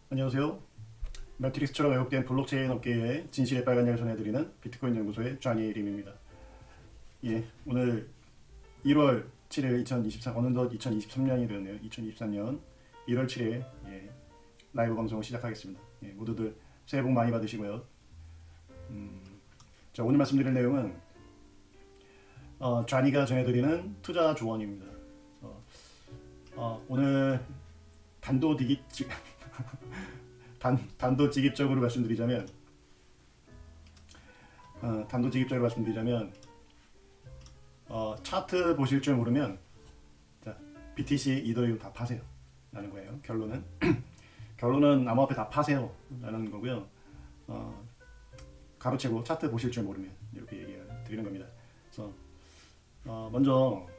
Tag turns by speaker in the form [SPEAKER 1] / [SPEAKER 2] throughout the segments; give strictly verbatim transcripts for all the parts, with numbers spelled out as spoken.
[SPEAKER 1] 안녕하세요. 매트릭스처럼 왜곡된 블록체인 업계의 진실의 빨간약을 전해드리는 비트코인 연구소의 쟈니 림입니다. 예, 오늘 일월 칠일 이천이십삼, 어느덧 이천이십삼 년이 되었네요. 이천이십삼 년 일월 칠일 예, 라이브 방송을 시작하겠습니다. 예, 모두들 새해 복 많이 받으시고요. 음, 자, 오늘 말씀드릴 내용은 어, 쟈니가 전해드리는 투자 조언입니다. 어, 어, 오늘 단도직입 단, 단도직입적으로 말씀드리자면 어, 단도직입적으로 말씀드리자면 어, 차트 보실 줄 모르면 자, 비티씨, 이더리움 다 파세요 라는 거예요. 결론은 결론은 암호화폐 다 파세요 라는 거고요. 어, 가로채고 차트 보실 줄 모르면 이렇게 얘기를 드리는 겁니다. 그래서 어, 먼저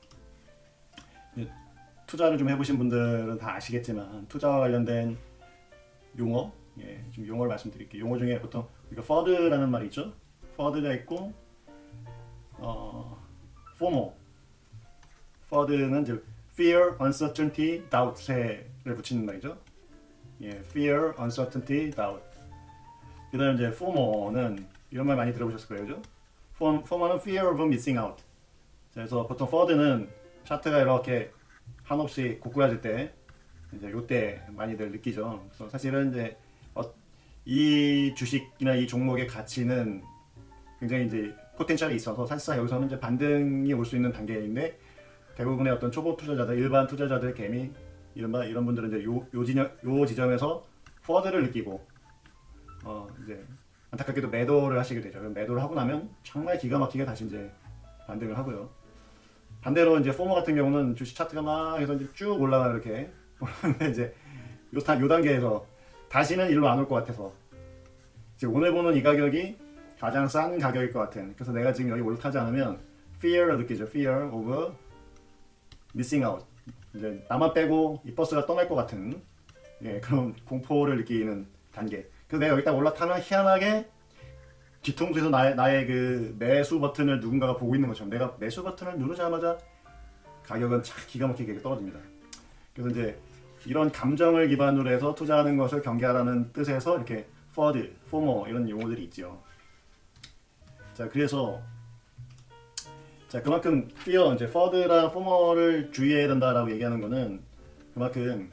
[SPEAKER 1] 투자를 좀 해보신 분들은 다 아시겠지만 투자와 관련된 용어, 예, 좀 용어를 말씀드릴게요. 용어 중에 보통 우리가 FUD라는 말이 있죠. FUD가 있고, 어, 포모. FUD는 이제 Fear, Uncertainty, Doubt를 붙이는 말이죠. 예, Fear, Uncertainty, Doubt. 그다음 이제 FOMO는 이런 말 많이 들어보셨을 거예요, 그죠? FOMO는 Fear of Missing Out. 그래서 보통 FUD는 차트가 이렇게 한없이 고꾸라질 때 이제 요때 많이들 느끼죠. 그래서 사실은 이제 어, 이 주식이나 이 종목의 가치는 굉장히 이제 포텐셜이 있어서 사실상 여기서는 이제 반등이 올 수 있는 단계인데 대부분의 어떤 초보 투자자들, 일반 투자자들 개미 이른바 이런 분들은 이제 요, 요, 지점, 요 지점에서 포워드를 느끼고 어 이제 안타깝게도 매도를 하시게 되죠. 매도를 하고 나면 정말 기가 막히게 다시 이제 반등을 하고요. 반대로 이제 포모 같은 경우는 주식 차트가 막 해서 이제 쭉 올라가 이렇게 근데 이제 요, 요 단계에서 다시는 일로 안 올 것 같아서 지금 오늘 보는 이 가격이 가장 싼 가격일 것 같은, 그래서 내가 지금 여기 올라타지 않으면 fear를 느끼죠. fear of missing out, 이제 나만 빼고 이 버스가 떠날 것 같은 예, 그런 공포를 느끼는 단계. 그래서 내가 여기 딱 올라타면 희한하게 뒤통수에서 나의, 나의 그 매수 버튼을 누군가가 보고 있는 것처럼 내가 매수 버튼을 누르자마자 가격은 착 기가 막히게 떨어집니다. 그래서 이제 이런 감정을 기반으로 해서 투자하는 것을 경계하라는 뜻에서 이렇게 FUD, 포모 이런 용어들이 있죠. 자, 그래서 자 그만큼 fear, 이제 FUD랑 포모를 주의해야 된다라고 얘기하는 거는 그만큼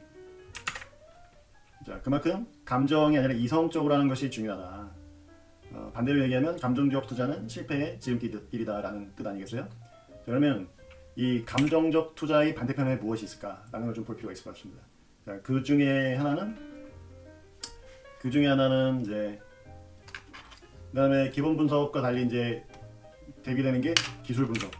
[SPEAKER 1] 자 그만큼 감정이 아니라 이성적으로 하는 것이 중요하다. 어, 반대로 얘기하면 감정적 투자는 실패의 지름길이다라는 뜻 아니겠어요? 자, 그러면 이 감정적 투자의 반대편에 무엇이 있을까라는 걸 좀 볼 필요가 있을 것 같습니다. 자, 그 중에 하나는 그 중에 하나는 이제 그다음에 기본 분석과 달리 이제 대비되는 게 기술 분석.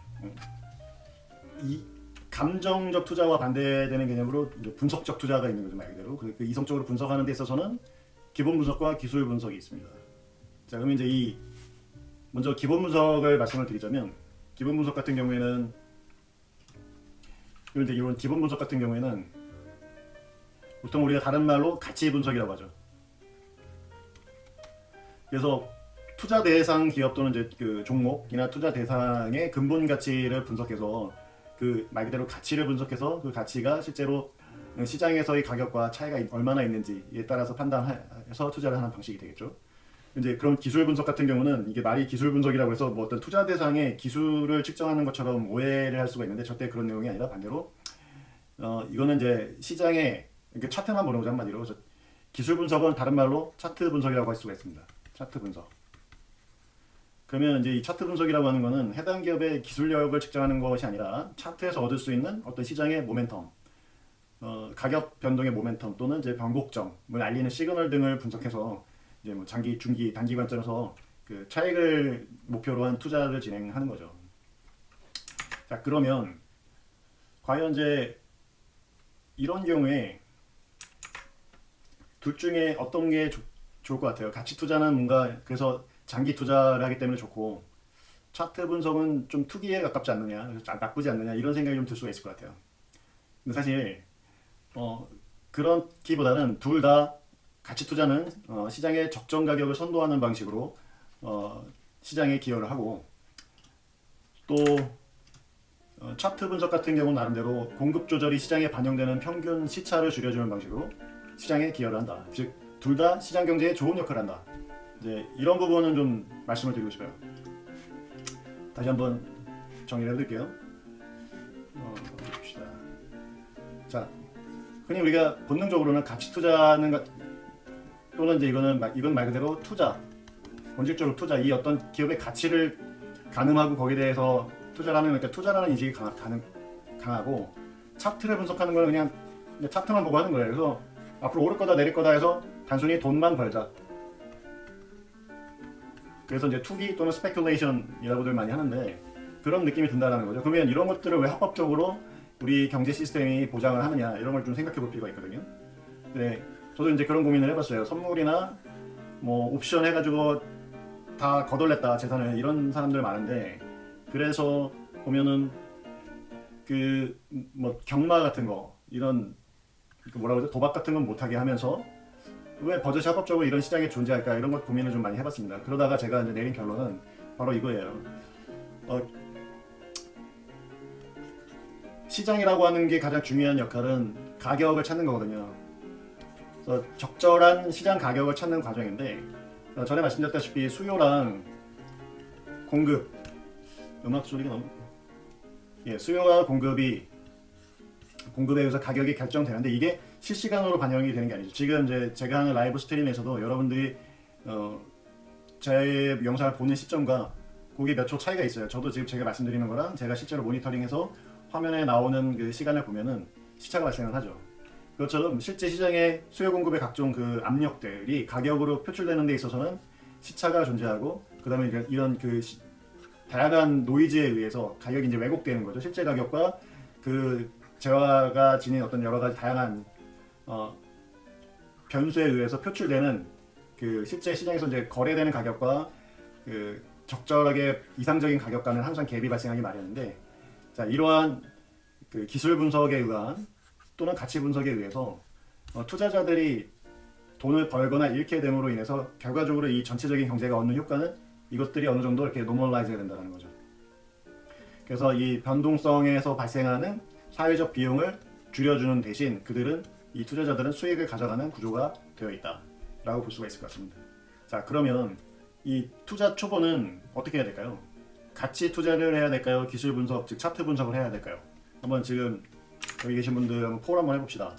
[SPEAKER 1] 이 감정적 투자와 반대되는 개념으로 이제 분석적 투자가 있는 거죠, 말 그대로. 그 이성적으로 분석하는 데 있어서는 기본 분석과 기술 분석이 있습니다. 자, 그러면 이제 이 먼저 기본 분석을 말씀을 드리자면 기본 분석 같은 경우에는 이런 이런 기본 분석 같은 경우에는 보통 우리가 다른 말로 가치 분석이라고 하죠. 그래서 투자 대상 기업 또는 이제 그 종목이나 투자 대상의 근본 가치를 분석해서 그 말 그대로 가치를 분석해서 그 가치가 실제로 시장에서의 가격과 차이가 얼마나 있는지에 따라서 판단해서 투자를 하는 방식이 되겠죠. 이제 그런 기술 분석 같은 경우는 이게 말이 기술 분석이라고 해서 뭐 어떤 투자 대상의 기술을 측정하는 것처럼 오해를 할 수가 있는데 절대 그런 내용이 아니라 반대로 어 이거는 이제 시장에 이렇게 차트만 보는 거죠, 한마디로. 그래서 기술 분석은 다른 말로 차트 분석이라고 할 수가 있습니다. 차트 분석. 그러면 이제 이 차트 분석이라고 하는 거는 해당 기업의 기술력을 측정하는 것이 아니라 차트에서 얻을 수 있는 어떤 시장의 모멘텀, 어, 가격 변동의 모멘텀 또는 이제 변곡점을 알리는 시그널 등을 분석해서 이제 뭐 장기, 중기, 단기 관점에서 그 차익을 목표로 한 투자를 진행하는 거죠. 자, 그러면 과연 이제 이런 경우에 둘 중에 어떤 게 조, 좋을 것 같아요? 가치 투자는 뭔가 그래서 장기 투자를 하기 때문에 좋고 차트 분석은 좀 투기에 가깝지 않느냐, 나쁘지 않느냐 이런 생각이 좀 들 수가 있을 것 같아요. 근데 사실 어, 그렇기보다는 둘 다 가치 투자는 어, 시장의 적정 가격을 선도하는 방식으로 어, 시장에 기여를 하고 또 어, 차트 분석 같은 경우는 나름대로 공급 조절이 시장에 반영되는 평균 시차를 줄여주는 방식으로 시장에 기여를 한다. 즉 둘 다 시장 경제에 좋은 역할을 한다. 이제 이런 부분은 좀 말씀을 드리고 싶어요. 다시 한번 정리를 해드릴게요. 어, 봅시다. 자, 흔히 우리가 본능적으로는 가치 투자는 가, 또는 이제 이거는 말, 이건 말 그대로 투자, 본질적으로 투자, 이 어떤 기업의 가치를 가늠하고 거기에 대해서 투자를 하는 거니까 투자라는 인식이 강, 가능, 강하고 차트를 분석하는 건 그냥, 그냥 차트만 보고 하는 거예요. 그래서 앞으로 오를 거다 내릴 거다 해서 단순히 돈만 벌자. 그래서 이제 투기 또는 스페큘레이션이라고들 많이 하는데 그런 느낌이 든다는 거죠. 그러면 이런 것들을 왜 합법적으로 우리 경제 시스템이 보장을 하느냐 이런 걸 좀 생각해 볼 필요가 있거든요. 네, 저도 이제 그런 고민을 해봤어요. 선물이나 뭐 옵션 해가지고 다 거덜냈다 재산을 이런 사람들 많은데 그래서 보면은 그 뭐 경마 같은 거 이런 그 뭐라 그러죠? 도박 같은 건 못하게 하면서 왜 버젓이 합법적으로 이런 시장이 존재할까 이런 것 고민을 좀 많이 해봤습니다. 그러다가 제가 이제 내린 결론은 바로 이거예요. 어, 시장이라고 하는 게 가장 중요한 역할은 가격을 찾는 거거든요. 그래서 적절한 시장 가격을 찾는 과정인데 어, 전에 말씀드렸다시피 수요랑 공급 음악 소리가 너무 예, 수요와 공급이 공급에 의해서 가격이 결정되는데 이게 실시간으로 반영이 되는 게 아니죠. 지금 이제 제가 하는 라이브 스트림에서도 여러분들이 어, 제 영상을 보는 시점과 그게 몇 초 차이가 있어요. 저도 지금 제가 말씀드리는 거랑 제가 실제로 모니터링해서 화면에 나오는 그 시간을 보면은 시차가 발생을 하죠. 그것처럼 실제 시장의 수요 공급의 각종 그 압력들이 가격으로 표출되는 데 있어서는 시차가 존재하고 그 다음에 이런 그 시, 다양한 노이즈에 의해서 가격이 이제 왜곡되는 거죠. 실제 가격과 그 재화가 지닌 어떤 여러 가지 다양한 어, 변수에 의해서 표출되는 그 실제 시장에서 이제 거래되는 가격과 그 적절하게 이상적인 가격과는 항상 갭이 발생하기 마련인데 자 이러한 그 기술 분석에 의한 또는 가치 분석에 의해서 어, 투자자들이 돈을 벌거나 잃게 됨으로 인해서 결과적으로 이 전체적인 경제가 얻는 효과는 이것들이 어느 정도 이렇게 노멀라이즈가 된다는 거죠. 그래서 이 변동성에서 발생하는 사회적 비용을 줄여주는 대신 그들은 이 투자자들은 수익을 가져가는 구조가 되어 있다 라고 볼 수가 있을 것 같습니다. 자 그러면 이 투자 초보는 어떻게 해야 될까요? 가치 투자를 해야 될까요? 기술 분석, 즉 차트 분석을 해야 될까요? 한번 지금 여기 계신 분들 한번 포럼 한번 해봅시다.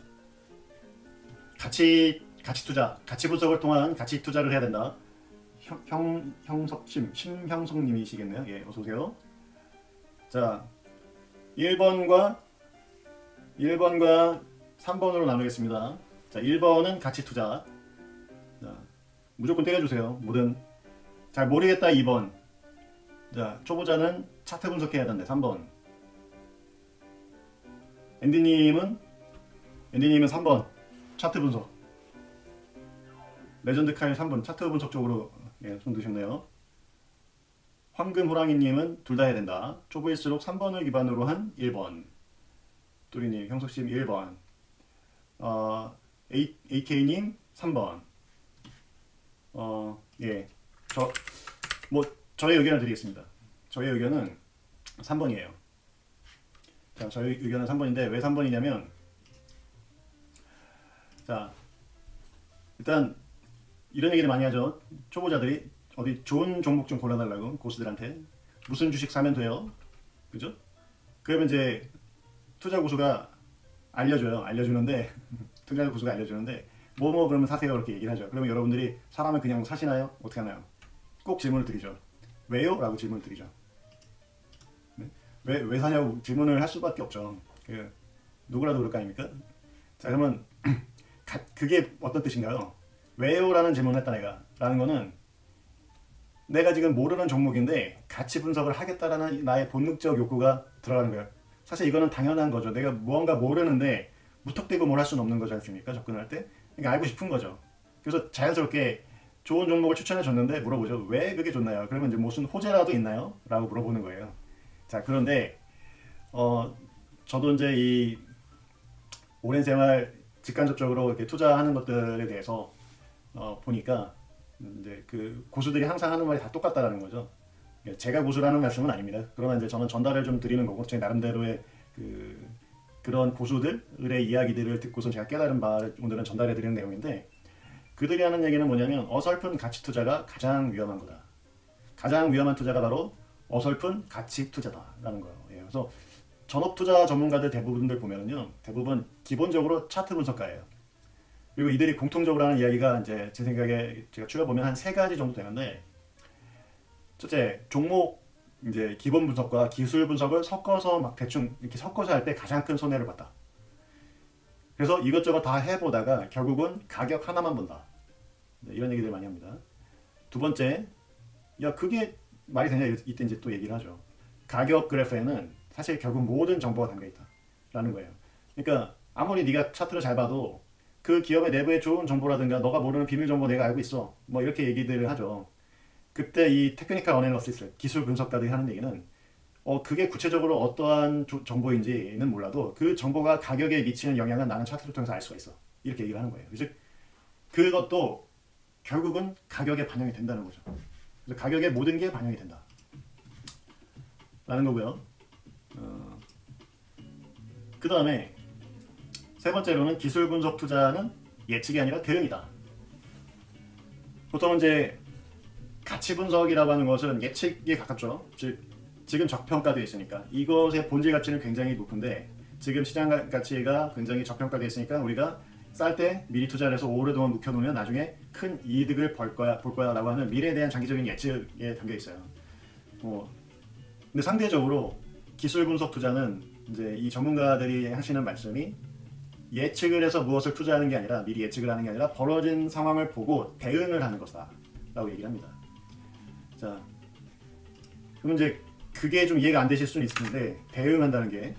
[SPEAKER 1] 가치, 가치 투자, 가치 분석을 통한 가치 투자를 해야 된다. 형, 형, 형석심, 심형석님이시겠네요. 예, 어서오세요. 자, 일 번과 일 번과 삼 번으로 나누겠습니다. 자, 일 번은 가치 투자. 자, 무조건 때려주세요. 뭐든. 잘 모르겠다 이 번. 자, 초보자는 차트 분석해야 된다. 삼 번. 앤디님은 앤디님은 삼 번. 차트 분석. 레전드 카일 삼 번. 차트 분석 쪽으로 예, 손 드셨네요. 황금 호랑이님은 둘 다 해야 된다. 초보일수록 삼 번을 기반으로 한 일 번. 뚜리님, 형석님 일 번. 어, 에이케이님 삼 번. 어, 예. 저, 뭐, 저의 의견을 드리겠습니다. 저의 의견은 삼 번이에요. 자, 저의 의견은 삼 번인데, 왜 삼 번이냐면, 자, 일단, 이런 얘기를 많이 하죠. 초보자들이 어디 좋은 종목 좀 골라달라고, 고수들한테. 무슨 주식 사면 돼요? 그죠? 그러면 이제, 투자 고수가 알려줘요. 알려주는데, 투자 고수가 알려주는데, 뭐 뭐 그러면 사세요. 이렇게 얘기를 하죠. 그러면 여러분들이 사람을 그냥 사시나요? 어떻게 하나요? 꼭 질문을 드리죠. 왜요? 라고 질문을 드리죠. 네? 왜, 왜 사냐고 질문을 할 수밖에 없죠. 그, 누구라도 그럴 거 아닙니까? 자, 그러면, 가, 그게 어떤 뜻인가요? 왜요? 라는 질문을 했다 내가. 라는 거는, 내가 지금 모르는 종목인데, 가치 분석을 하겠다라는 나의 본능적 욕구가 들어가는 거예요. 사실 이거는 당연한 거죠. 내가 무언가 모르는데, 무턱대고 뭘 할 수는 없는 거지 않습니까? 접근할 때. 그러니까 알고 싶은 거죠. 그래서 자연스럽게 좋은 종목을 추천해 줬는데 물어보죠. 왜 그게 좋나요? 그러면 이제 무슨 호재라도 있나요? 라고 물어보는 거예요. 자, 그런데 어 저도 이제 이 오랜 생활 직간접적으로 이렇게 투자하는 것들에 대해서 어 보니까 이제 그 고수들이 항상 하는 말이 다 똑같다라는 거죠. 제가 고수라는 말씀은 아닙니다. 그러나 이제 저는 전달을 좀 드리는 거고 제 나름대로의 그 그런 고수들의 이야기들을 듣고서 제가 깨달은 바를 오늘은 전달해 드리는 내용인데, 그들이 하는 얘기는 뭐냐면 어설픈 가치 투자가 가장 위험한 거다. 가장 위험한 투자가 바로 어설픈 가치 투자다라는 거예요. 예, 그래서 전업 투자 전문가들 대부분들 보면은요, 대부분 기본적으로 차트 분석가예요. 그리고 이들이 공통적으로 하는 이야기가 이제 제 생각에 제가 추려보면 한 세 가지 정도 되는데, 첫째, 종목 이제 기본 분석과 기술 분석을 섞어서 막 대충 이렇게 섞어서 할 때 가장 큰 손해를 봤다. 그래서 이것저것 다 해보다가 결국은 가격 하나만 본다. 네, 이런 얘기들 많이 합니다. 두 번째, 야 그게 말이 되냐, 이때 이제 또 얘기를 하죠. 가격 그래프에는 사실 결국 모든 정보가 담겨있다 라는 거예요. 그러니까 아무리 네가 차트를 잘 봐도 그 기업의 내부에 좋은 정보라든가 너가 모르는 비밀 정보 내가 알고 있어, 뭐 이렇게 얘기들을 하죠. 그때 이 테크니컬 어널리시스, 기술 분석가들이 하는 얘기는 어 그게 구체적으로 어떠한 조, 정보인지는 몰라도 그 정보가 가격에 미치는 영향은 나는 차트를 통해서 알 수가 있어, 이렇게 얘기를 하는 거예요. 즉 그것도 결국은 가격에 반영이 된다는 거죠. 그래서 가격에 모든 게 반영이 된다 라는 거고요. 어, 그 다음에 세 번째로는 기술 분석 투자는 예측이 아니라 대응이다. 보통 이제 가치 분석이라고 하는 것은 예측에 가깝죠. 즉 지금 저평가되어 있으니까 이것의 본질 가치는 굉장히 높은데 지금 시장 가치가 굉장히 저평가되어 있으니까 우리가 쌀 때 미리 투자를 해서 오랫동안 묵혀놓으면 나중에 큰 이득을 벌 거야, 볼 거야 라고 하는 미래에 대한 장기적인 예측에 담겨 있어요. 어, 근데 상대적으로 기술 분석 투자는 이제 이 전문가들이 하시는 말씀이 예측을 해서 무엇을 투자하는 게 아니라, 미리 예측을 하는 게 아니라 벌어진 상황을 보고 대응을 하는 것이다 라고 얘기를 합니다. 자, 그럼 이제 그게 좀 이해가 안 되실 수는 있을 텐데, 대응한다는 게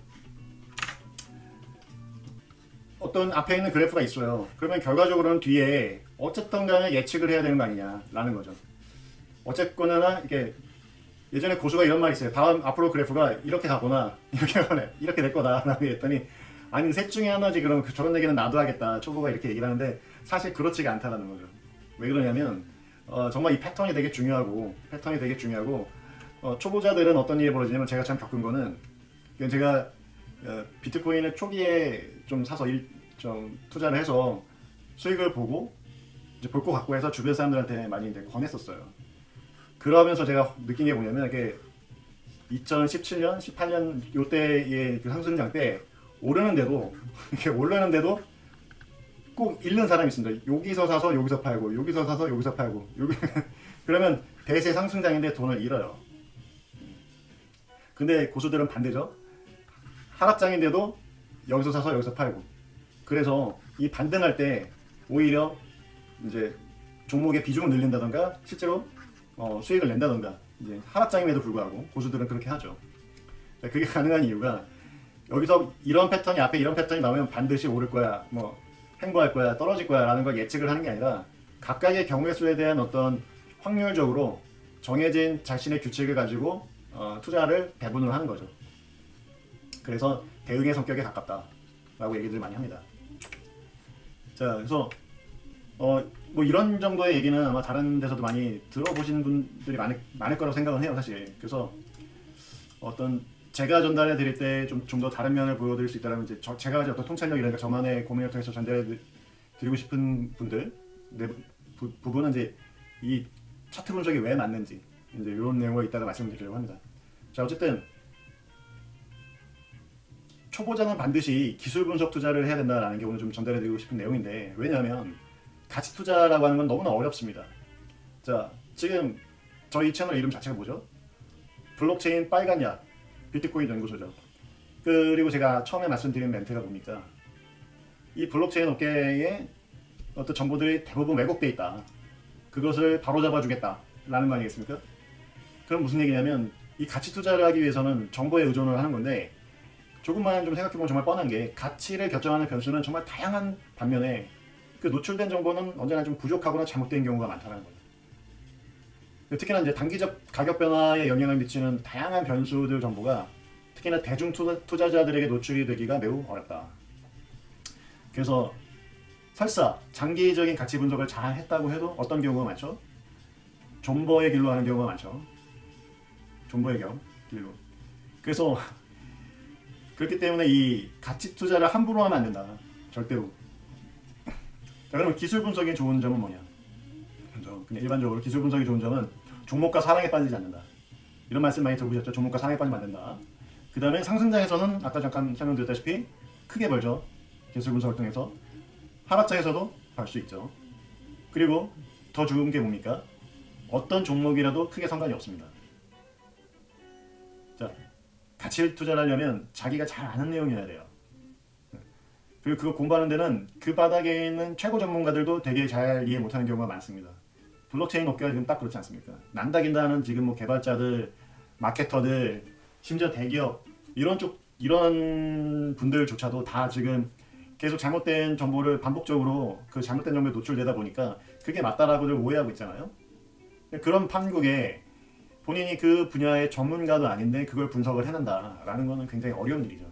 [SPEAKER 1] 어떤 앞에 있는 그래프가 있어요. 그러면 결과적으로는 뒤에 어쨌든 간에 예측을 해야 되는 거 아니냐라는 거죠. 어쨌거나 이렇게 예전에 고수가 이런 말이 있어요. 다음 앞으로 그래프가 이렇게 가거나 이렇게 가거나 이렇게 될 거다 라고 했더니, 아니 셋 중에 하나지, 그럼 저런 얘기는 나도 하겠다, 초보가 이렇게 얘기를 하는데 사실 그렇지가 않다라는 거죠. 왜 그러냐면 어, 정말 이 패턴이 되게 중요하고 패턴이 되게 중요하고 어, 초보자들은 어떤 일이 벌어지냐면, 제가 참 겪은 거는, 제가 어, 비트코인을 초기에 좀 사서 일, 좀 투자를 해서 수익을 보고 이제 볼 거 같고 해서 주변 사람들한테 많이 이제 권했었어요. 그러면서 제가 느낀 게 뭐냐면, 이게 이천십칠 년, 십팔 년 요때의 그 상승장 때 오르는데도 이렇게 올르는데도 꼭 잃는 사람이 있습니다. 여기서 사서 여기서 팔고, 여기서 사서 여기서 팔고, 여기 그러면 대세 상승장인데 돈을 잃어요. 근데 고수들은 반대죠. 하락장인데도 여기서 사서 여기서 팔고. 그래서 이 반등할 때 오히려 이제 종목의 비중을 늘린다던가 실제로 어, 수익을 낸다던가, 이제 하락장임에도 불구하고 고수들은 그렇게 하죠. 그게 가능한 이유가, 여기서 이런 패턴이, 앞에 이런 패턴이 나오면 반드시 오를 거야, 뭐 횡보할 거야, 떨어질 거야 라는 걸 예측을 하는 게 아니라, 각각의 경우의 수에 대한 어떤 확률적으로 정해진 자신의 규칙을 가지고 어, 투자를 배분을 하는 거죠. 그래서 대응의 성격에 가깝다 라고 얘기들 많이 합니다. 자, 그래서 어, 뭐 이런 정도의 얘기는 아마 다른 데서도 많이 들어보신 분들이 많을, 많을 거라고 생각은 해요, 사실. 그래서 어떤 제가 전달해 드릴 때 좀 좀 더 다른 면을 보여드릴 수 있다면, 이제 저, 제가 어떤 통찰력이라든가 저만의 고민을 통해서 전달해 드리고 싶은 분들 네, 부, 부분은 이제 이 차트 분석이 왜 맞는지, 이제 이런 내용을 이따가 말씀드리려고 합니다. 자, 어쨌든 초보자는 반드시 기술 분석 투자를 해야 된다라는 게 오늘 좀 전달해 드리고 싶은 내용인데, 왜냐하면 가치 투자라고 하는 건 너무나 어렵습니다. 자, 지금 저희 채널 이름 자체가 뭐죠? 블록체인 빨간 약 비트코인 연구소죠. 그리고 제가 처음에 말씀드린 멘트가 뭡니까? 이 블록체인 업계에 어떤 정보들이 대부분 왜곡돼 있다, 그것을 바로잡아 주겠다 라는 거 아니겠습니까? 그럼 무슨 얘기냐면, 이 가치 투자를 하기 위해서는 정보에 의존을 하는 건데, 조금만 좀 생각해보면 정말 뻔한 게, 가치를 결정하는 변수는 정말 다양한 반면에 그 노출된 정보는 언제나 좀 부족하거나 잘못된 경우가 많다는 거예요. 특히나 이제 단기적 가격 변화에 영향을 미치는 다양한 변수들 정보가 특히나 대중 투자자들에게 노출이 되기가 매우 어렵다. 그래서 설사 장기적인 가치 분석을 잘 했다고 해도 어떤 경우가 많죠? 존버의 길로 하는 경우가 많죠. 존버의 경, 길로. 그래서 그렇기 때문에 이 가치 투자를 함부로 하면 안 된다. 절대로. 자, 그러면 기술 분석의 좋은 점은 뭐냐? 그냥 일반적으로 기술 분석이 좋은 점은 종목과 사랑에 빠지지 않는다. 이런 말씀 많이 들어보셨죠? 종목과 사랑에 빠지면 안 된다. 그 다음에 상승장에서는 아까 잠깐 설명드렸다시피 크게 벌죠. 기술 분석을 통해서. 하락장에서도 벌 수 있죠. 그리고 더 좋은 게 뭡니까? 어떤 종목이라도 크게 상관이 없습니다. 자, 가치 투자를 하려면 자기가 잘 아는 내용이어야 돼요. 그리고 그거 공부하는 데는 그 바닥에 있는 최고 전문가들도 되게 잘 이해 못하는 경우가 많습니다. 블록체인 업계가 지금 딱 그렇지 않습니까? 난다긴다는 지금 뭐 개발자들, 마케터들, 심지어 대기업 이런 쪽 이런 분들조차도 다 지금 계속 잘못된 정보를 반복적으로 그 잘못된 정보에 노출되다 보니까 그게 맞다라고들 오해하고 있잖아요. 그런 판국에 본인이 그 분야의 전문가도 아닌데 그걸 분석을 해낸다라는 거는 굉장히 어려운 일이죠.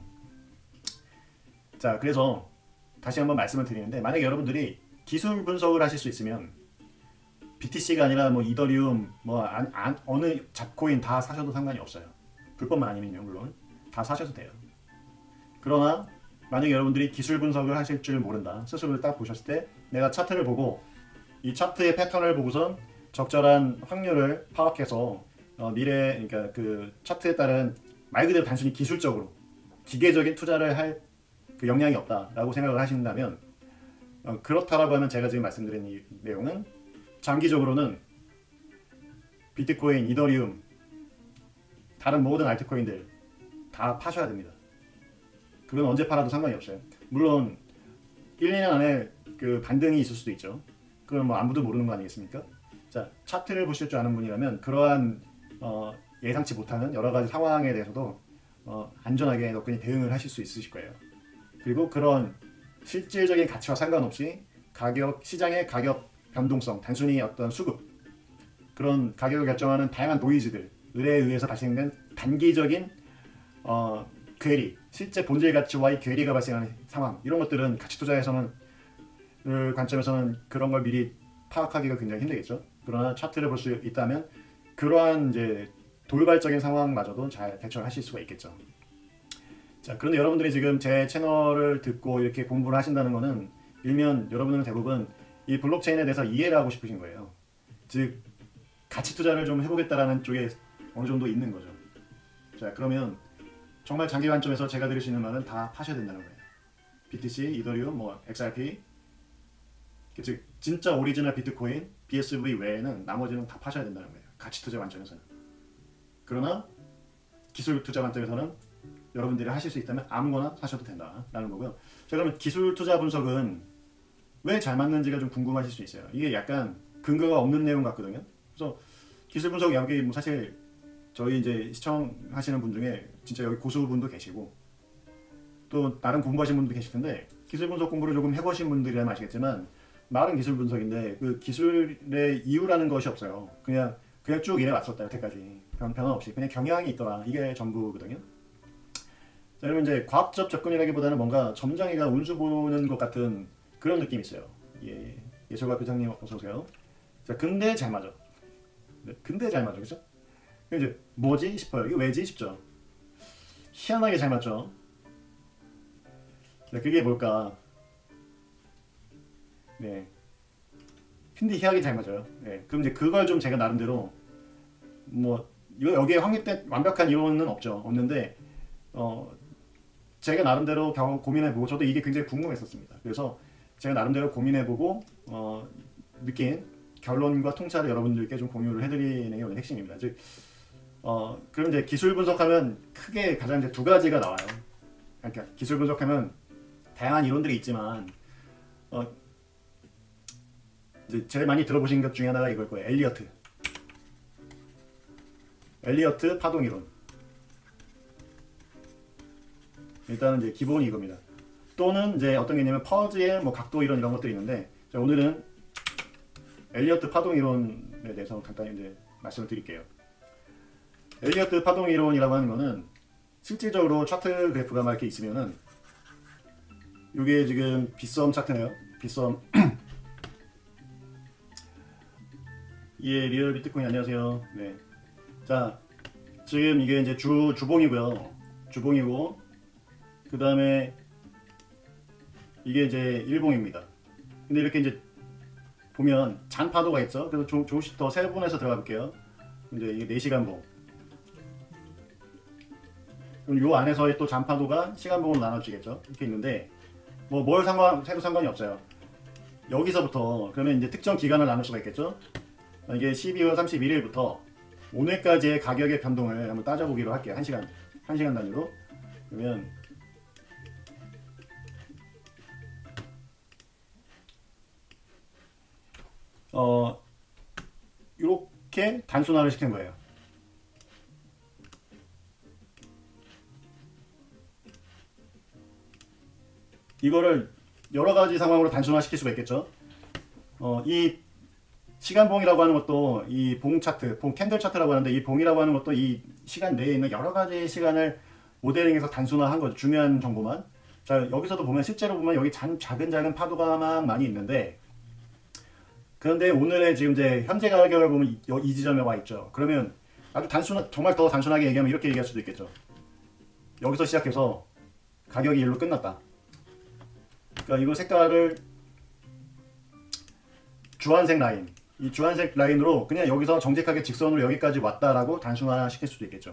[SPEAKER 1] 자, 그래서 다시 한번 말씀을 드리는데 만약에 여러분들이 기술 분석을 하실 수 있으면 비티씨가 아니라 뭐 이더리움, 뭐 안, 안, 어느 잡코인 다 사셔도 상관이 없어요. 불법만 아니면요, 물론 다 사셔도 돼요. 그러나 만약에 여러분들이 기술 분석을 하실 줄 모른다, 스스로를 딱 보셨을 때 내가 차트를 보고 이 차트의 패턴을 보고선 적절한 확률을 파악해서 어, 미래, 그러니까 그 차트에 따른 말 그대로 단순히 기술적으로 기계적인 투자를 할 그 역량이 없다라고 생각을 하신다면 어, 그렇다라고 하면 제가 지금 말씀드린 이 내용은 장기적으로는 비트코인, 이더리움, 다른 모든 알트코인들 다 파셔야 됩니다. 그건 언제 팔아도 상관이 없어요. 물론 일, 이 년 안에 그 반등이 있을 수도 있죠. 그건 뭐 아무도 모르는 거 아니겠습니까? 자, 차트를 보실 줄 아는 분이라면 그러한 어, 예상치 못하는 여러 가지 상황에 대해서도 어, 안전하게 너끈히 대응을 하실 수 있으실 거예요. 그리고 그런 실질적인 가치와 상관없이 가격, 시장의 가격 변동성, 단순히 어떤 수급, 그런 가격을 결정하는 다양한 노이즈들에 의해서 발생된 단기적인 어, 괴리, 실제 본질 가치와의 괴리가 발생하는 상황, 이런 것들은 가치 투자에서는 그 관점에서는 그런 걸 미리 파악하기가 굉장히 힘들겠죠. 그러나 차트를 볼 수 있다면 그러한 이제 돌발적인 상황마저도 잘 대처를 하실 수가 있겠죠. 자, 그런데 여러분들이 지금 제 채널을 듣고 이렇게 공부를 하신다는 거는 일면 여러분은 대부분 이 블록체인에 대해서 이해를 하고 싶으신 거예요. 즉 가치 투자를 좀 해보겠다라는 쪽에 어느 정도 있는 거죠. 자, 그러면 정말 장기 관점에서 제가 드릴 수 있는 말은 다 파셔야 된다는 거예요. 비티씨, 이더리움, 뭐 엑스알피, 즉 진짜 오리지널 비트코인, 비에스브이 외에는 나머지는 다 파셔야 된다는 거예요. 가치 투자 관점에서는. 그러나 기술 투자 관점에서는 여러분들이 하실 수 있다면 아무거나 사셔도 된다라는 거고요. 자, 그러면 기술 투자 분석은 왜 잘 맞는지가 좀 궁금하실 수 있어요. 이게 약간 근거가 없는 내용 같거든요. 그래서 기술 분석 여기 뭐 사실 저희 이제 시청하시는 분 중에 진짜 여기 고수분도 계시고 또 다른 공부하신 분도 계실 텐데 기술 분석 공부를 조금 해보신 분들이라면 아시겠지만 말은 기술 분석인데 그 기술의 이유라는 것이 없어요. 그냥 그냥 쭉 이래 왔었다 여태까지 변, 변화 없이 그냥 경향이 있더라, 이게 전부거든요. 자, 그러면 이제 과학적 접근이라기보다는 뭔가 점장이가 운수 보는 것 같은 그런 느낌이 있어요. 예, 예술가 교장님 어서 오세요. 자, 근데 잘 맞아. 네, 근데 잘 맞아, 그죠? 이제 뭐지 싶어요. 이게 왜지 싶죠. 희한하게 잘 맞죠. 네, 그게 뭘까? 네, 근데 희한하게 잘 맞아요. 네, 그럼 이제 그걸 좀 제가 나름대로 뭐 이거 여기에 확립된 완벽한 이론은 없죠. 없는데 어. 제가 나름대로 경험 고민해보고 저도 이게 굉장히 궁금했었습니다. 그래서 제가 나름대로 고민해보고 어, 느낀 결론과 통찰을 여러분들께 좀 공유를 해드리는 게 오늘 핵심입니다. 즉, 어, 그럼 이제 기술 분석하면 크게 가장 이제 두 가지가 나와요. 그러니까 기술 분석하면 다양한 이론들이 있지만 어, 이제 제일 많이 들어보신 것 중에 하나가 이걸 거예요. 엘리어트. 엘리어트 파동 이론. 일단은 이제 기본이 이겁니다. 또는 이제 어떤 게 있냐면 퍼즈의 뭐 각도 이론 이런 것들이 있는데 자, 오늘은 엘리어트 파동 이론에 대해서 간단히 이제 말씀을 드릴게요. 엘리어트 파동 이론이라고 하는 거는 실질적으로 차트 그래프가 막 이렇게 있으면은 이게 지금 빗썸 차트네요. 빗썸. 예, 리얼 비트코인 안녕하세요. 네. 자, 지금 이게 이제 주 주봉이고요. 주봉이고 그 다음에 이게 이제 일봉입니다. 근데 이렇게 이제 보면 잔파도가 있죠. 그래서 조, 조금씩 더 세분해서 들어가 볼게요. 이제 이게 네 시간봉. 그럼 요 안에서의 또 잔파도가 시간봉으로 나눠지겠죠. 이렇게 있는데 뭐 뭘 상관 해도 상관이 없어요. 여기서부터 그러면 이제 특정 기간을 나눌 수가 있겠죠. 이게 십이월 삼십일일부터 오늘까지의 가격의 변동을 한번 따져보기로 할게요. 한 시간 한 시간 단위로. 그러면 어 이렇게 단순화를 시킨 거예요. 이거를 여러 가지 상황으로 단순화 시킬 수가 있겠죠. 어, 이 시간봉이라고 하는 것도 이 봉 차트, 봉 캔들 차트라고 하는데 이 봉이라고 하는 것도 이 시간 내에 있는 여러 가지 시간을 모델링해서 단순화한 거죠. 중요한 정보만. 자, 여기서도 보면 실제로 보면 여기 잔, 작은 작은 파도가 막 많이 있는데 그런데 오늘의 지금 이제 현재 가격을 보면 이, 이 지점에 와 있죠. 그러면 아주 단순한, 정말 더 단순하게 얘기하면 이렇게 얘기할 수도 있겠죠. 여기서 시작해서 가격이 일로 끝났다. 그러니까 이거 색깔을 주황색 라인, 이 주황색 라인으로 그냥 여기서 정직하게 직선으로 여기까지 왔다라고 단순화 시킬 수도 있겠죠.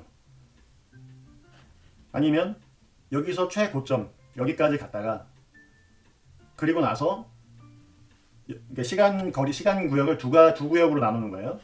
[SPEAKER 1] 아니면 여기서 최고점 여기까지 갔다가 그리고 나서 시간 거리 시간 구역을 두가 두 구역으로 나누는 거예요.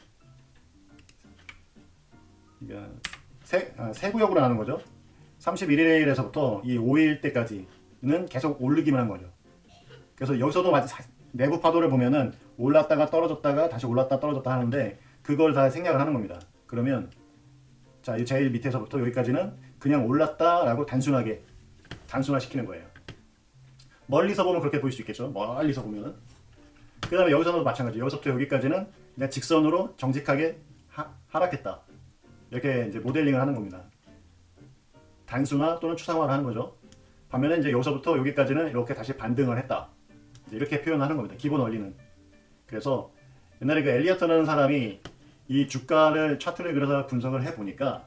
[SPEAKER 1] 그러니까 세, 아, 세 구역으로 나누는 거죠. 삼십일일에서부터 이 오일 때까지는 계속 오르기만 한 거죠. 그래서 여기서도 내부 파도를 보면은 올랐다가 떨어졌다가 다시 올랐다 떨어졌다 하는데 그걸 다 생략을 하는 겁니다. 그러면 자, 이 제일 밑에서부터 여기까지는 그냥 올랐다라고 단순하게 단순화 시키는 거예요. 멀리서 보면 그렇게 보일 수 있겠죠. 멀리서 보면은. 그 다음에 여기서도 마찬가지. 여기서부터 여기까지는 그냥 직선으로 정직하게 하, 하락했다. 이렇게 이제 모델링을 하는 겁니다. 단순화 또는 추상화를 하는 거죠. 반면에 이제 여기서부터 여기까지는 이렇게 다시 반등을 했다. 이렇게 표현하는 겁니다. 기본 원리는. 그래서 옛날에 그 엘리어트라는 사람이 이 주가를 차트를 그려서 분석을 해 보니까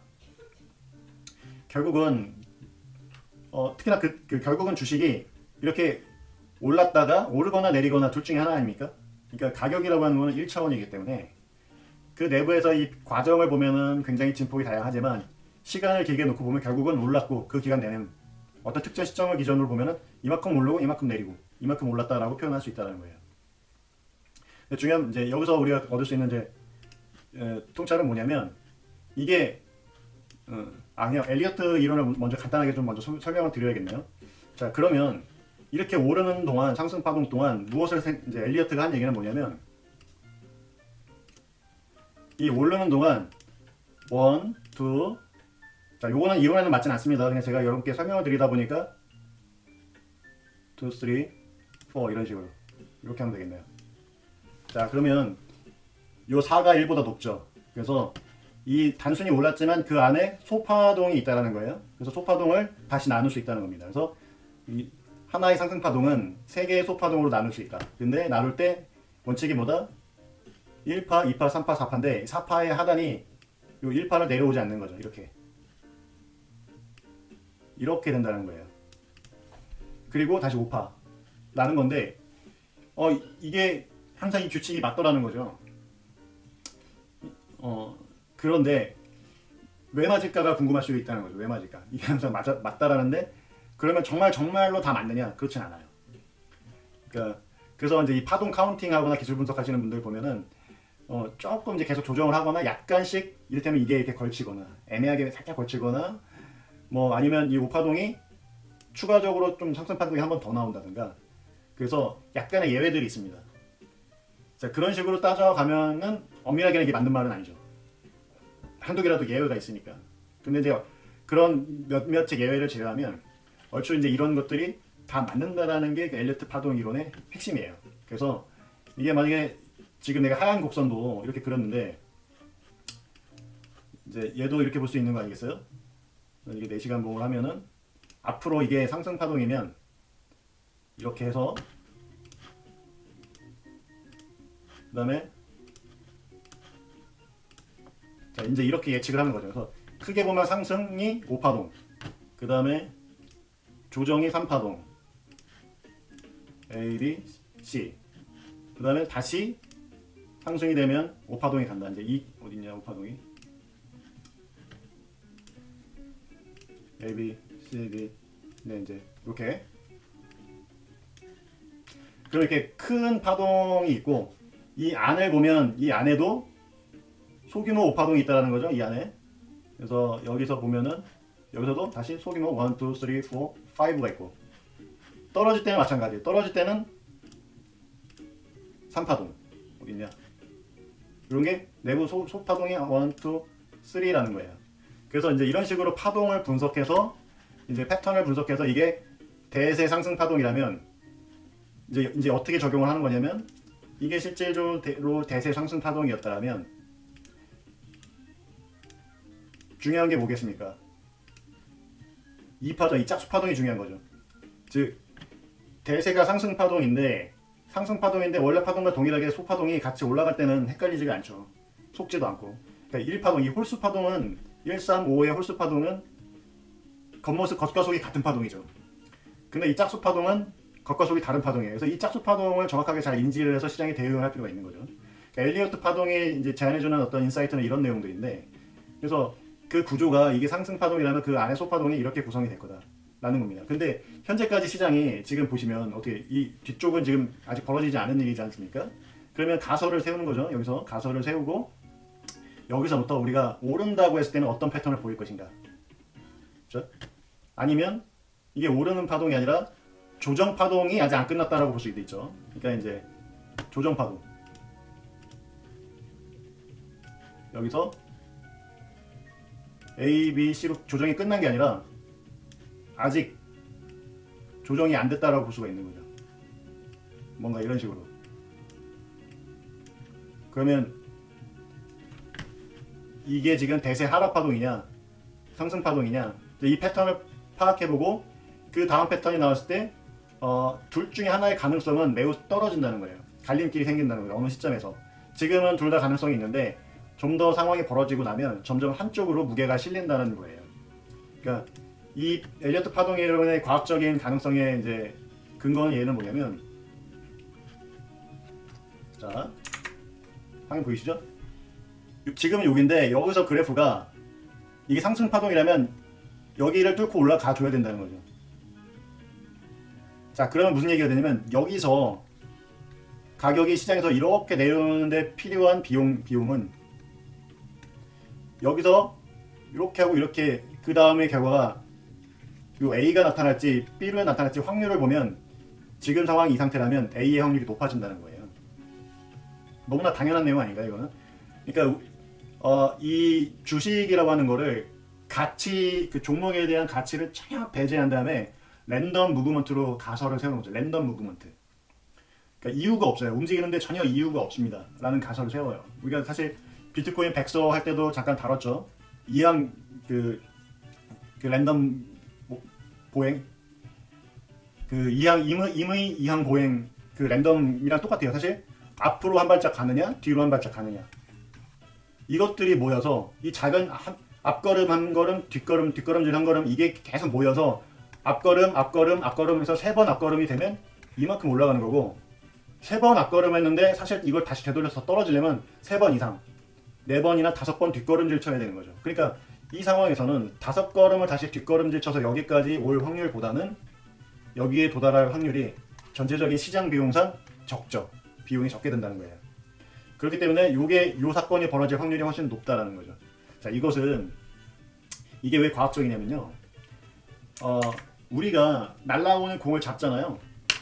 [SPEAKER 1] 결국은 어, 특히나 그, 그 결국은 주식이 이렇게 올랐다가 오르거나 내리거나 둘 중에 하나 아닙니까? 그러니까 가격이라고 하는 거는 일 차원이기 때문에 그 내부에서 이 과정을 보면은 굉장히 진폭이 다양하지만 시간을 길게 놓고 보면 결국은 올랐고 그 기간 내는 어떤 특정 시점을 기준으로 보면은 이만큼 오르고 이만큼 내리고 이만큼 올랐다라고 표현할 수 있다는 거예요. 중요한 이제 여기서 우리가 얻을 수 있는 이제 에, 통찰은 뭐냐면 이게 어, 아 그냥 엘리어트 이론을 먼저 간단하게 좀 먼저 소, 설명을 드려야겠네요. 자 그러면 이렇게 오르는 동안 상승 파동 동안 무엇을 생, 이제 엘리어트가 한 얘기는 뭐냐면 이 오르는 동안 원, 투 자 요거는 이론에는 맞진 않습니다. 그냥 제가 여러분께 설명을 드리다 보니까 투, 쓰리, 포 이런 식으로 이렇게 하면 되겠네요. 자 그러면 요 사가 일보다 높죠. 그래서 이 단순히 올랐지만 그 안에 소파동이 있다는 거예요. 그래서 소파동을 다시 나눌 수 있다는 겁니다. 그래서 이 하나의 상승파동은 세 개의 소파동으로 나눌 수 있다. 근데 나눌 때 원칙이 뭐다? 일 파, 이 파, 삼 파, 사 파인데 사 파의 하단이 요 일 파를 내려오지 않는 거죠. 이렇게 이렇게 된다는 거예요. 그리고 다시 오 파 나는 건데 어 이게 항상 이 규칙이 맞더라는 거죠. 어 그런데 왜 맞을까가 궁금할 수 있다는 거죠. 왜 맞을까? 이게 항상 맞아, 맞다라는데 그러면 정말 정말로 다 맞느냐? 그렇진 않아요. 그러니까 그래서 이제 이 파동 카운팅하거나 기술 분석하시는 분들 보면은 어 조금 이제 계속 조정을 하거나 약간씩 이를테면 이게 이렇게 걸치거나 애매하게 살짝 걸치거나 뭐 아니면 이 오파동이 추가적으로 좀 상승 파동이 한 번 더 나온다든가 그래서 약간의 예외들이 있습니다. 자 그런 식으로 따져가면은 엄밀하게는 이게 맞는 말은 아니죠. 한두 개라도 예외가 있으니까. 근데 이제 그런 몇몇의 예외를 제외하면 얼추 이제 이런 것들이 다 맞는다라는 게 그 엘리어트 파동 이론의 핵심이에요. 그래서 이게 만약에 지금 내가 하얀 곡선도 이렇게 그렸는데 이제 얘도 이렇게 볼 수 있는 거 아니겠어요? 이게 네 시간 봉을 하면은 앞으로 이게 상승 파동이면 이렇게 해서 그 다음에 자 이제 이렇게 예측을 하는 거죠. 그래서 크게 보면 상승이 오 파동 그 다음에 조정이 삼 파동 A, B, C. 그 다음에 다시 상승이 되면 오 파동이 간다. 이제 이 어딨냐 오 파동이 A, B, C, D. 네, 이제 이렇게. 그럼 이렇게 큰 파동이 있고 이 안을 보면 이 안에도 소규모 오 파동이 있다는 거죠. 이 안에. 그래서 여기서 보면은 여기서도 다시 소규모 일, 이, 삼, 사, 오가 있고 떨어질 때는 마찬가지. 떨어질 때는 삼 파동 어디 있냐? 이런 게 내부 소, 소파동이 일, 이, 삼라는 거예요. 그래서 이제 이런 식으로 파동을 분석해서 이제 패턴을 분석해서 이게 대세 상승 파동이라면 이제 이제 어떻게 적용을 하는 거냐면 이게 실제로 대세 상승 파동이었다면 중요한 게 뭐겠습니까? 이 파동, 이 짝수 파동이 중요한 거죠. 즉 대세가 상승 파동인데 상승 파동인데 원래 파동과 동일하게 소파동이 같이 올라갈 때는 헷갈리지가 않죠. 속지도 않고. 그러니까 일 파동, 이 홀수 파동은 일, 삼, 오의 홀수 파동은 겉모습, 겉과 속이 같은 파동이죠. 근데 이 짝수 파동은 겉과 속이 다른 파동이에요. 그래서 이 짝수 파동을 정확하게 잘 인지를 해서 시장에 대응을 할 필요가 있는 거죠. 그러니까 엘리어트 파동이 이제 제안해주는 어떤 인사이트는 이런 내용들인데, 그래서 그 구조가 이게 상승 파동이라면 그 안에 소파동이 이렇게 구성이 될 거다 라는 겁니다. 근데 현재까지 시장이 지금 보시면 어떻게 이 뒤쪽은 지금 아직 벌어지지 않은 일이지 않습니까? 그러면 가설을 세우는 거죠. 여기서 가설을 세우고 여기서부터 우리가 오른다고 했을 때는 어떤 패턴을 보일 것인가, 그렇죠? 아니면 이게 오르는 파동이 아니라 조정 파동이 아직 안 끝났다라고 볼 수도 있죠. 그러니까 이제 조정 파동, 여기서 A, B, C로 조정이 끝난 게 아니라 아직 조정이 안 됐다라고 볼 수가 있는 거죠. 뭔가 이런 식으로. 그러면 이게 지금 대세 하락 파동이냐 상승 파동이냐, 이 패턴을 파악해보고 그 다음 패턴이 나왔을 때 어, 둘 중에 하나의 가능성은 매우 떨어진다는 거예요. 갈림길이 생긴다는 거예요. 어느 시점에서. 지금은 둘 다 가능성이 있는데 좀 더 상황이 벌어지고 나면 점점 한쪽으로 무게가 실린다는 거예요. 그러니까 이 엘리어트 파동의 과학적인 가능성의 이제 근거는 얘는 뭐냐면, 자, 화면 보이시죠? 지금은 여기인데 여기서 그래프가 이게 상승 파동이라면 여기를 뚫고 올라가 줘야 된다는 거죠. 자, 그러면 무슨 얘기가 되냐면 여기서 가격이 시장에서 이렇게 내려오는데 필요한 비용, 비용은 여기서 이렇게 하고 이렇게 그 다음의 결과가 요 A가 나타날지 B로 나타날지 확률을 보면 지금 상황이 이 상태라면 A의 확률이 높아진다는 거예요. 너무나 당연한 내용 아닌가요, 이거는? 그러니까 어, 이 주식이라고 하는 거를 가치, 그 종목에 대한 가치를 전혀 배제한 다음에 랜덤 무브먼트로 가설을 세우는 거죠. 랜덤 무브먼트. 그러니까 이유가 없어요. 움직이는데 전혀 이유가 없습니다 라는 가설을 세워요. 우리가 사실 비트코인 백서 할 때도 잠깐 다뤘죠. 이항 그, 그 랜덤 보행, 그 이항 임의, 임의 이항 보행 그 랜덤이랑 똑같아요. 사실 앞으로 한 발짝 가느냐 뒤로 한 발짝 가느냐, 이것들이 모여서 이 작은 한, 앞걸음 한 걸음 뒷걸음 뒷걸음질 한 걸음, 이게 계속 모여서 앞걸음 앞걸음 앞걸음 해서 세 번 앞걸음이 되면 이만큼 올라가는 거고, 세 번 앞걸음 했는데 사실 이걸 다시 되돌려서 떨어지려면 세 번 이상, 네 번이나 다섯 번 뒷걸음질 쳐야 되는 거죠. 그러니까 이 상황에서는 다섯 걸음을 다시 뒷걸음질 쳐서 여기까지 올 확률보다는 여기에 도달할 확률이 전체적인 시장 비용상 적죠. 비용이 적게 된다는 거예요. 그렇기 때문에 요게 요 사건이 벌어질 확률이 훨씬 높다라는 거죠. 자, 이것은 이게 왜 과학적이냐면요. 어, 우리가 날라오는 공을 잡잖아요.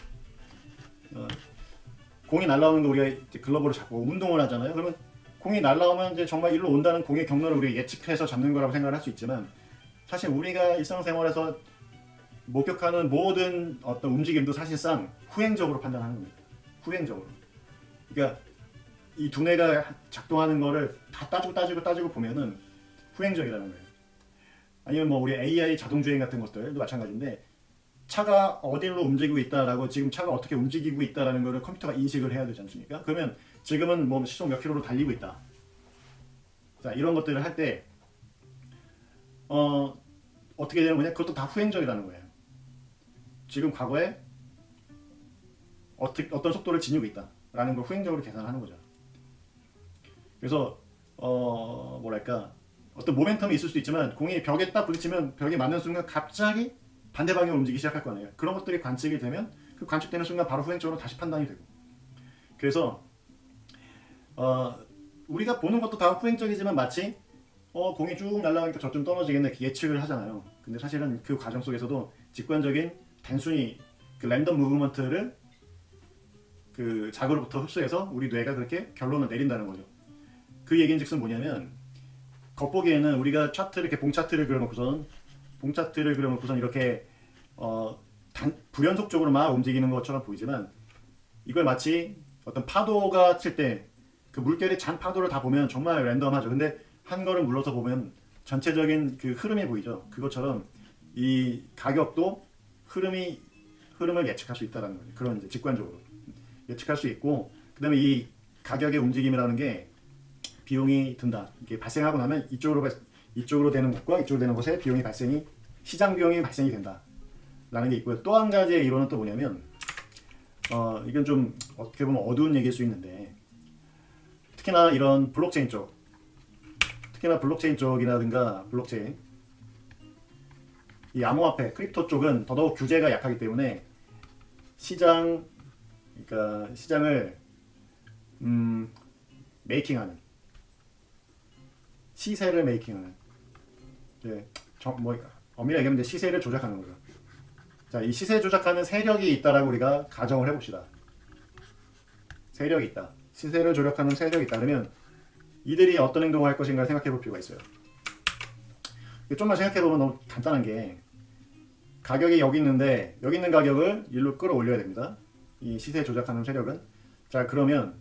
[SPEAKER 1] 어, 공이 날라오는 거 우리가 이제 글러브로 잡고 운동을 하잖아요. 그러면 공이 날라오면 이제 정말 일로 온다는 공의 경로를 우리가 예측해서 잡는 거라고 생각을 할 수 있지만, 사실 우리가 일상생활에서 목격하는 모든 어떤 움직임도 사실상 후행적으로 판단하는 겁니다. 후행적으로. 그러니까 이 두뇌가 작동하는 거를 다 따지고 따지고 따지고 보면은 후행적이라는 거예요. 아니면 뭐 우리 에이아이 자동주행 같은 것들도 마찬가지인데, 차가 어디로 움직이고 있다라고, 지금 차가 어떻게 움직이고 있다라는 거를 컴퓨터가 인식을 해야 되지 않습니까? 그러면 지금은 뭐 시속 몇 킬로로 달리고 있다. 자, 이런 것들을 할 때 어, 어떻게 되는 거냐? 그것도 다 후행적이라는 거예요. 지금 과거에 어떻게, 어떤 속도를 지니고 있다라는 걸 후행적으로 계산하는 거죠. 그래서 어 뭐랄까 어떤 모멘텀이 있을 수도 있지만 공이 벽에 딱 부딪히면 벽에 맞는 순간 갑자기 반대 방향으로 움직이기 시작할 거 아니에요. 그런 것들이 관측이 되면 그 관측되는 순간 바로 후행적으로 다시 판단이 되고. 그래서 어 우리가 보는 것도 다 후행적이지만 마치 어 공이 쭉 날아가니까 저쯤 떨어지겠네 예측을 하잖아요. 근데 사실은 그 과정 속에서도 직관적인 단순히 그 랜덤 무브먼트를 그 자그로부터 흡수해서 우리 뇌가 그렇게 결론을 내린다는 거죠. 그 얘기인즉슨 뭐냐면 겉보기에는 우리가 차트 이렇게 봉 차트를 그려놓고선 봉 차트를 그려놓고선 이렇게 어 단, 불연속적으로 막 움직이는 것처럼 보이지만 이걸 마치 어떤 파도가 칠 때 그 물결의 잔 파도를 다 보면 정말 랜덤하죠. 근데 한 걸음 물러서 보면 전체적인 그 흐름이 보이죠. 그것처럼 이 가격도 흐름이 흐름을 예측할 수 있다는 거죠. 그런 이제 직관적으로 예측할 수 있고, 그다음에 이 가격의 움직임이라는 게 비용이 든다. 이게 발생하고 나면 이쪽으로 이쪽으로 되는 곳과 이쪽으로 되는 곳에 비용이 발생이 시장 비용이 발생이 된다. 라는 게 있고요. 또 한 가지의 이론은 또 뭐냐면 어 이건 좀 어떻게 보면 어두운 얘기일 수 있는데 특히나 이런 블록체인 쪽 특히나 블록체인 쪽이라든가 블록체인 이 암호화폐 크립토 쪽은 더더욱 규제가 약하기 때문에 시장 그러니까 시장을 음 메이킹하는 시세를 메이킹하는 이제 뭐 엄밀히 얘기하면 시세를 조작하는 거죠. 자, 이 시세 조작하는 세력이 있다라고 우리가 가정을 해봅시다. 세력이 있다. 시세를 조작하는 세력이 있다. 그러면 이들이 어떤 행동을 할 것인가 생각해 볼 필요가 있어요. 좀만 생각해 보면 너무 간단한 게 가격이 여기 있는데 여기 있는 가격을 일로 끌어올려야 됩니다. 이 시세 조작하는 세력은. 자, 그러면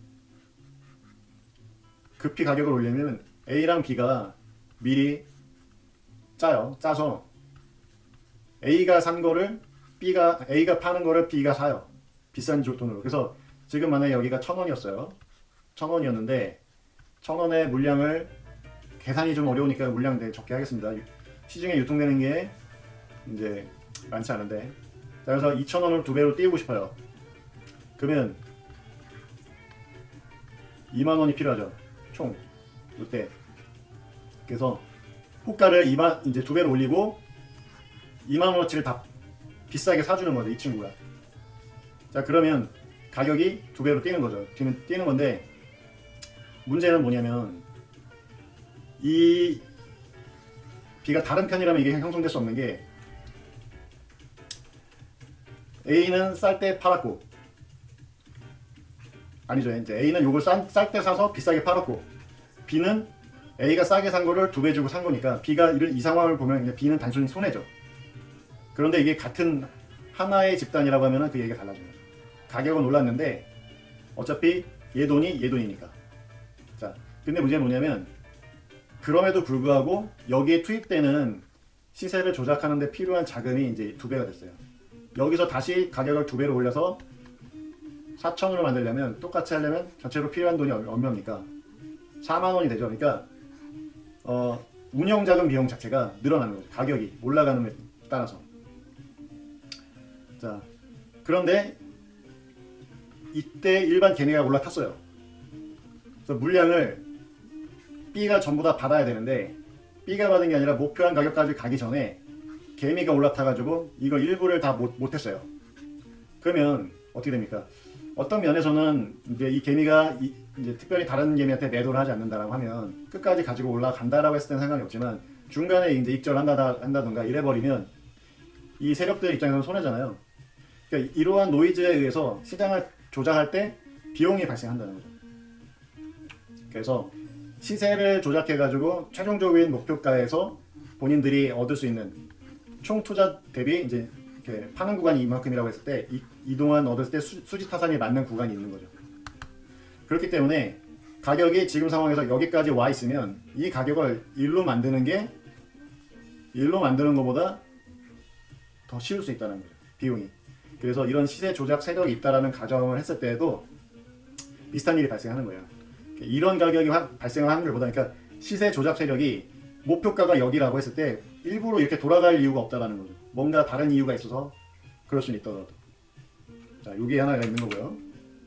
[SPEAKER 1] 급히 가격을 올리면 A랑 B가 미리 짜요. 짜서 A가 산 거를 B가 A가 파는 거를 B가 사요. 비싼 돈으로. 그래서 지금 만약에 여기가 천 원이었어요. 천 원이었는데 천 원의 물량을 계산이 좀 어려우니까 물량 적게 하겠습니다. 시중에 유통되는 게 이제 많지 않은데, 자, 그래서 이천 원을 두 배로 띄우고 싶어요. 그러면 이만 원이 필요하죠. 총 이때. 그래서 호가를 이만 이제 두 배로 올리고 이만 원어치를 다 비싸게 사주는 거죠, 이 친구가. 자, 그러면 가격이 두 배로 뛰는 거죠. 뛰는, 뛰는 건데 문제는 뭐냐면 이 B가 다른 편이라면 이게 형성될 수 없는 게 A는 쌀 때 팔았고 아니죠. 이제 A는 요걸 쌀 때 사서 비싸게 팔았고 B는 A가 싸게 산 거를 두 배 주고 산 거니까 B가 이런 이 상황을 보면 이제 B는 단순히 손해죠. 그런데 이게 같은 하나의 집단이라고 하면 그 얘기가 달라져요. 가격은 올랐는데 어차피 얘 돈이 얘 돈이니까. 자, 근데 문제는 뭐냐면 그럼에도 불구하고 여기에 투입되는 시세를 조작하는 데 필요한 자금이 이제 두 배가 됐어요. 여기서 다시 가격을 두 배로 올려서 사천 원을 만들려면 똑같이 하려면 전체로 필요한 돈이 얼마입니까? 사만 원이 되죠. 그러니까 어, 운영자금 비용 자체가 늘어나는 거죠. 가격이 올라가는 데 따라서. 자, 그런데 이때 일반 개미가 올라탔어요. 그래서 물량을 B가 전부 다 받아야 되는데 B가 받은 게 아니라 목표한 가격까지 가기 전에 개미가 올라타가지고 이거 일부를 다 못, 못했어요. 그러면 어떻게 됩니까? 어떤 면에서는 이제 이 개미가 이, 이제 특별히 다른 개미한테 매도를 하지 않는다라고 하면 끝까지 가지고 올라간다라고 했을 때는 상관이 없지만 중간에 이제 익절한다 한다던가 이래버리면 이 세력들 입장에서는 손해잖아요. 그러니까 이러한 노이즈에 의해서 시장을 조작할 때 비용이 발생한다는 거죠. 그래서 시세를 조작해가지고 최종적인 목표가에서 본인들이 얻을 수 있는 총 투자 대비 이제 이렇게 파는 구간이 이만큼이라고 했을 때 이, 이동안 얻을 때 수, 수지 타산이 맞는 구간이 있는 거죠. 그렇기 때문에 가격이 지금 상황에서 여기까지 와 있으면 이 가격을 일로 만드는 게 일로 만드는 것보다 더 쉬울 수 있다는 거죠. 비용이. 그래서 이런 시세 조작 세력이 있다라는 가정을 했을 때에도 비슷한 일이 발생하는 거예요. 이런 가격이 발생할 확률보다, 그러니까 시세 조작 세력이 목표가가 여기라고 했을 때 일부러 이렇게 돌아갈 이유가 없다라는 거죠. 뭔가 다른 이유가 있어서 그럴 수는 있더라도. 자, 여기 하나가 있는 거고요.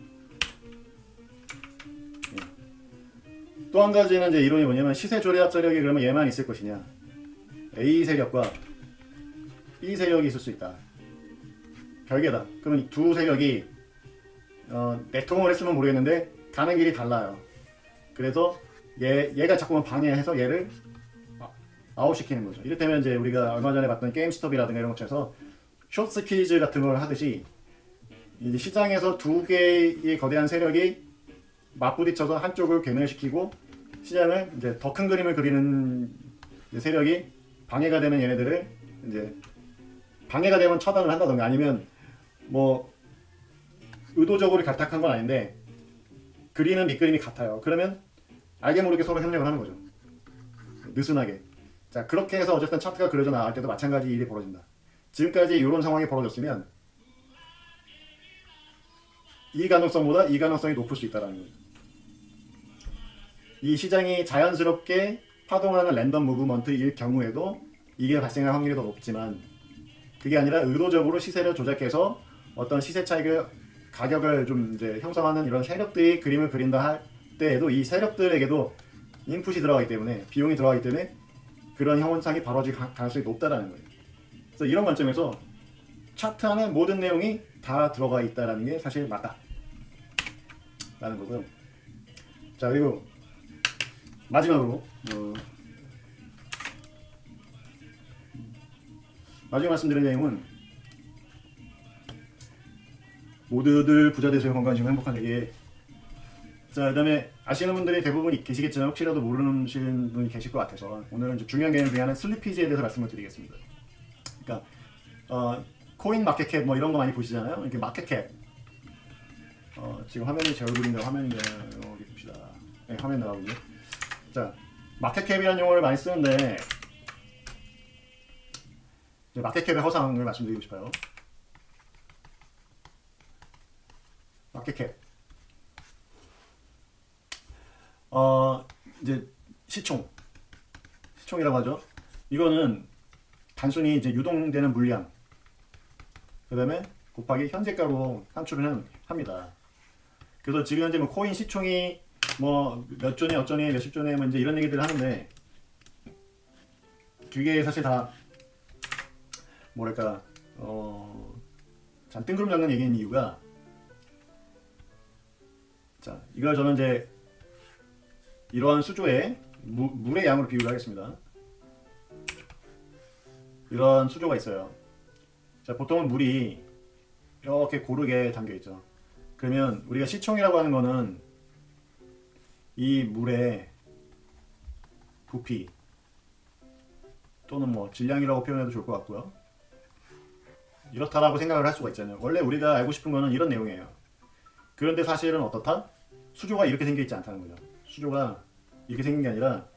[SPEAKER 1] 예. 또 한 가지는 이제 이론이 뭐냐면 시세 조례합 세력이 그러면 얘만 있을 것이냐, A 세력과 B 세력이 있을 수 있다. 별개다. 그러면 두 세력이 어, 내통을 했으면 모르겠는데 가는 길이 달라요. 그래서 얘, 얘가 자꾸만 방해해서 얘를 아웃시키는 거죠. 이를테면 이제 우리가 얼마 전에 봤던 게임스톱이라든가 이런 것처럼 쇼츠 퀴즈 같은 걸 하듯이 이제 시장에서 두 개의 거대한 세력이 맞부딪혀서 한쪽을 괴멸시키고 시장을 이제 더 큰 그림을 그리는 세력이 방해가 되는 얘네들을 이제 방해가 되면 처단을 한다던가 아니면 뭐 의도적으로 갈탁한 건 아닌데 그리는 밑그림이 같아요. 그러면 알게 모르게 서로 협력을 하는 거죠. 느슨하게. 자, 그렇게 해서 어쨌든 차트가 그려져 나갈 때도 마찬가지 일이 벌어진다. 지금까지 이런 상황이 벌어졌으면 이 가능성보다 이 가능성이 높을 수 있다는 거예요. 이 시장이 자연스럽게 파동하는 랜덤 무브먼트일 경우에도 이게 발생할 확률이 더 높지만 그게 아니라 의도적으로 시세를 조작해서 어떤 시세 차익을 가격을 좀 이제 형성하는 이런 세력들이 그림을 그린다 할 때에도 이 세력들에게도 인풋이 들어가기 때문에 비용이 들어가기 때문에 그런 현상이 벌어질 가능성이 높다라는 거예요. 그래서 이런 관점에서 차트 안에 모든 내용이 다 들어가 있다라는 게 사실 맞다 라는 거고요. 자, 그리고 마지막으로 어, 마지막 말씀드린 내용은 모두들 부자 되세요. 건강하시고 행복한 세계. 자, 그 다음에 아시는 분들이 대부분 계시겠지만 혹시라도 모르시는 분이 계실 것 같아서 오늘은 중요한 개념 중에 하나는 슬리피지에 대해서 말씀을 드리겠습니다. 그러니까 어, 코인 마켓캡 뭐 이런 거 많이 보시잖아요. 이렇게 마켓캡 어, 지금 화면이 제 얼굴인데 화면인데 어디 봅시다. 네, 화면 나가거든요. 자, 마켓캡이라는 용어를 많이 쓰는데 마켓캡의 허상을 말씀드리고 싶어요. 마켓캡 어 이제 시총 시총이라고 하죠. 이거는 단순히 이제 유동되는 물량 그 다음에 곱하기 현재가로 산출을 합니다. 그래서 지금 현재 뭐 코인 시총이 뭐 몇 조네 어쩌네 몇십 조네 뭐 이제 이런 얘기들을 하는데 그게 사실 다 뭐랄까 어 참 뜬구름 잡는 얘기인 이유가 자 이걸 저는 이제 이러한 수조에 무, 물의 양으로 비유를 하겠습니다. 이런 수조가 있어요. 자 보통은 물이 이렇게 고르게 담겨 있죠. 그러면 우리가 시총이라고 하는 거는 이 물의 부피 또는 뭐 질량이라고 표현해도 좋을 것 같고요. 이렇다라고 생각을 할 수가 있잖아요. 원래 우리가 알고 싶은 거는 이런 내용이에요. 그런데 사실은 어떻다? 수조가 이렇게 생겨 있지 않다는 거죠. 수조가 이렇게 생긴 게 아니라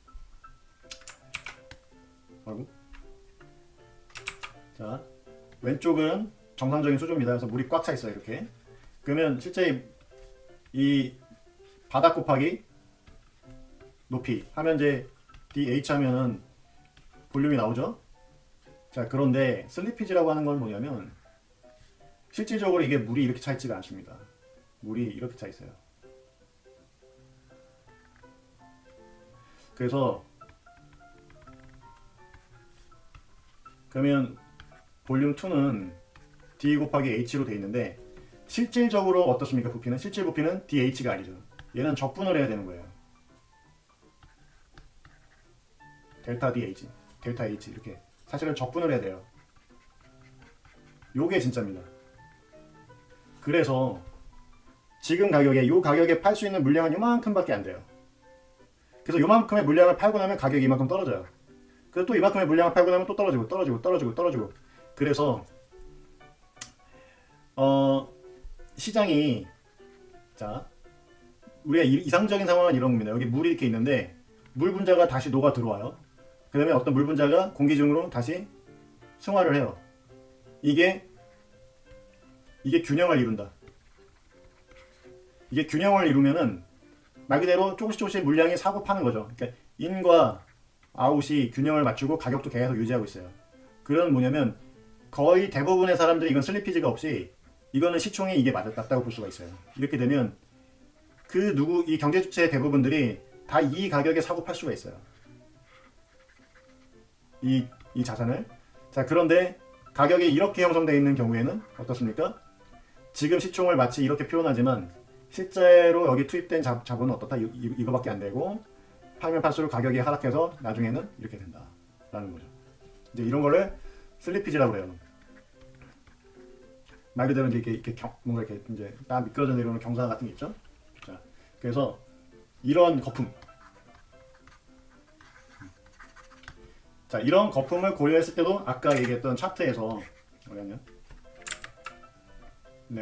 [SPEAKER 1] 아이고. 자 왼쪽은 정상적인 수조입니다. 그래서 물이 꽉 차 있어요. 이렇게. 그러면 실제 이 바닥 곱하기 높이 하면 이제 디에이치 하면은 볼륨이 나오죠. 자 그런데 슬리피지라고 하는 건 뭐냐면 실질적으로 이게 물이 이렇게 차 있지가 않습니다. 물이 이렇게 차 있어요. 그래서 그러면 볼륨 이는 D 곱하기 H로 되어 있는데 실질적으로 어떻습니까? 부피는? 실질 부피는 디에이치가 아니죠. 얘는 적분을 해야 되는 거예요. 델타 디에이치, 델타 H 이렇게 사실은 적분을 해야 돼요. 요게 진짜입니다. 그래서 지금 가격에 요 가격에 팔 수 있는 물량은 요만큼밖에 안 돼요. 그래서 요만큼의 물량을 팔고 나면 가격이 이만큼 떨어져요. 그래서 또 이만큼의 물량을 팔고 나면 또 떨어지고 떨어지고 떨어지고 떨어지고 그래서 어 시장이 자 우리가 이상적인 상황은 이런 겁니다. 여기 물이 이렇게 있는데 물 분자가 다시 녹아 들어와요. 그 다음에 어떤 물 분자가 공기 중으로 다시 승화를 해요. 이게 이게 균형을 이룬다. 이게 균형을 이루면은 말 그대로 조금씩 조금씩 물량이 사고 파는 거죠. 그러니까 인과 아웃이 균형을 맞추고 가격도 계속 유지하고 있어요. 그건 뭐냐면 거의 대부분의 사람들이 이건 슬리피지가 없이 이거는 시총이 이게 맞았다고 볼 수가 있어요. 이렇게 되면 그 누구 이 경제 주체의 대부분들이 다 이 가격에 사고 팔 수가 있어요. 이, 이 자산을. 자, 그런데 가격이 이렇게 형성되어 있는 경우에는 어떻습니까? 지금 시총을 마치 이렇게 표현하지만 실제로 여기 투입된 자, 자본은 어떻다? 이, 이, 이거밖에 안 되고 팔면 팔수록 가격이 하락해서 나중에는 이렇게 된다 라는 거죠. 이제 이런 거를 슬리피지라고 그래요. 말 그대로 이제 이렇게, 이렇게 경, 뭔가 이렇게 이제 딱 미끄러져 내려오는 경사 같은 게 있죠. 자, 그래서 이런 거품, 자 이런 거품을 고려했을 때도 아까 얘기했던 차트에서 뭐냐면, 네,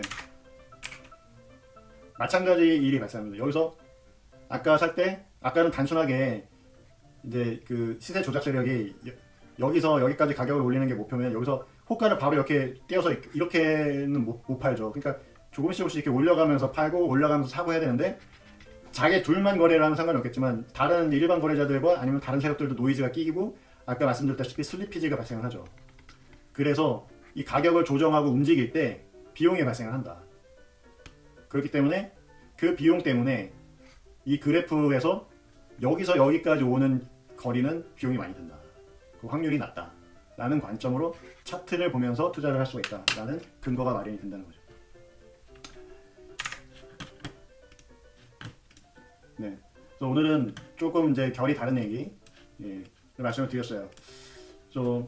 [SPEAKER 1] 마찬가지 일이 발생합니다. 여기서 아까 살 때, 아까는 단순하게 이제 그 시세 조작 세력이 여기서 여기까지 가격을 올리는 게 목표면 여기서 호가를 바로 이렇게 띄어서 이렇게는 못, 못 팔죠. 그러니까 조금씩 조금씩 이렇게 올려가면서 팔고 올려가면서 사고 해야 되는데, 자기 둘만 거래를 하면 상관이 없겠지만 다른 일반 거래자들과 아니면 다른 세력들도 노이즈가 끼고 아까 말씀드렸다시피 슬리피지가 발생을 하죠. 그래서 이 가격을 조정하고 움직일 때 비용이 발생을 한다. 그렇기 때문에 그 비용 때문에 이 그래프에서 여기서 여기까지 오는 거리는 비용이 많이 든다. 그 확률이 낮다 라는 관점으로 차트를 보면서 투자를 할 수가 있다 라는 근거가 마련이 된다는 거죠. 네, 그래서 오늘은 조금 이제 결이 다른 얘기, 예, 말씀을 드렸어요. 좀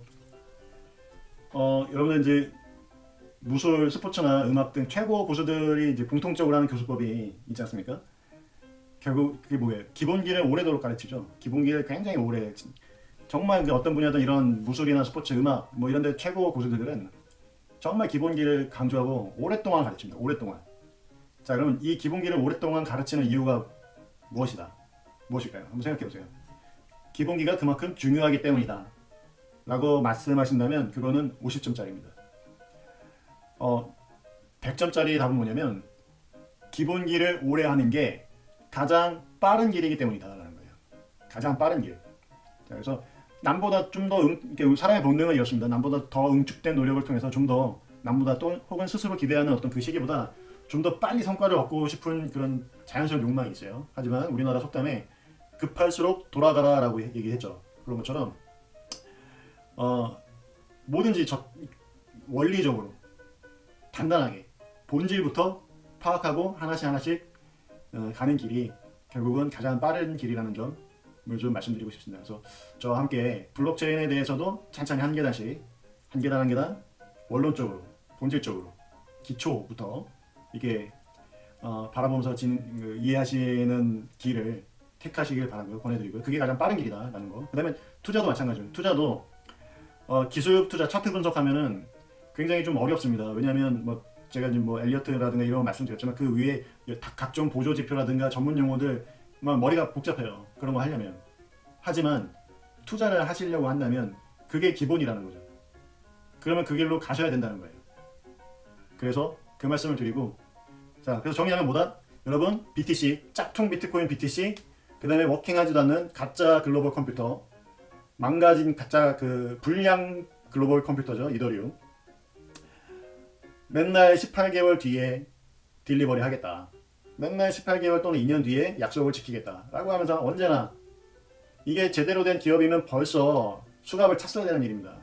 [SPEAKER 1] 어, 여러분들 이제 무술, 스포츠나 음악 등 최고 고수들이 이제 공통적으로 하는 교수법이 있지 않습니까? 결국 그게 뭐예요? 기본기를 오래도록 가르치죠. 기본기를 굉장히 오래. 정말 이제 어떤 분야든 이런 무술이나 스포츠, 음악 뭐 이런 데 최고 고수들은 정말 기본기를 강조하고 오랫동안 가르칩니다. 오랫동안. 자, 그러면 이 기본기를 오랫동안 가르치는 이유가 무엇이다? 무엇일까요? 한번 생각해 보세요. 기본기가 그만큼 중요하기 때문이다 라고 말씀하신다면 그거는 오십 점짜리입니다. 어, 백 점짜리 답은 뭐냐면 기본기를 오래 하는 게 가장 빠른 길이기 때문이다 라는 거예요. 가장 빠른 길. 자, 그래서 남보다 좀 더 응, 사람의 본능은 이렇습니다. 남보다 더 응축된 노력을 통해서 좀 더 남보다 또 혹은 스스로 기대하는 어떤 그 시기보다 좀 더 빨리 성과를 얻고 싶은 그런 자연스러운 욕망이 있어요. 하지만 우리나라 속담에 급할수록 돌아가라 라고 얘기했죠. 그런 것처럼 어, 뭐든지 저, 원리적으로 단단하게 본질부터 파악하고 하나씩 하나씩 어, 가는 길이 결국은 가장 빠른 길이라는 점을 좀 말씀드리고 싶습니다. 그래서 저와 함께 블록체인에 대해서도 찬찬히 한 계단씩 한 계단 한 계단 원론적으로 본질적으로 기초부터 이게 어, 바라보면서 진, 그, 이해하시는 길을 택하시길 바라고요. 권해드리고요. 그게 가장 빠른 길이다 라는 거. 그 다음에 투자도 마찬가지입니다. 투자도 어, 기술 투자 차트 분석하면은 굉장히 좀 어렵습니다. 왜냐하면 뭐 제가 지금 뭐 엘리어트라든가 이런 거 말씀드렸지만 그 위에 각종 보조 지표라든가 전문 용어들 막 머리가 복잡해요. 그런 거 하려면. 하지만 투자를 하시려고 한다면 그게 기본이라는 거죠. 그러면 그 길로 가셔야 된다는 거예요. 그래서 그 말씀을 드리고, 자, 그래서 정리하면 뭐다? 여러분, 비티씨, 짝퉁 비트코인 비티씨, 그 다음에 워킹하지도 않는 가짜 글로벌 컴퓨터, 망가진 가짜 그 불량 글로벌 컴퓨터죠. 이더리움. 맨날 십팔 개월 뒤에 딜리버리 하겠다. 맨날 십팔 개월 또는 이 년 뒤에 약속을 지키겠다 라고 하면서 언제나 이게 제대로 된 기업이면 벌써 수갑을 찼어야 되는 일입니다.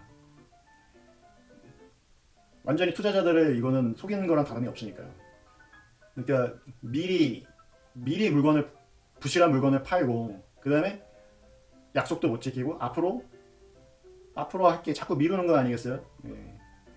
[SPEAKER 1] 완전히 투자자들을 이거는 속이는 거랑 다름이 없으니까요. 그러니까 미리 미리 물건을 부실한 물건을 팔고 그 다음에 약속도 못 지키고 앞으로 앞으로 할게 자꾸 미루는 거 아니겠어요? 예.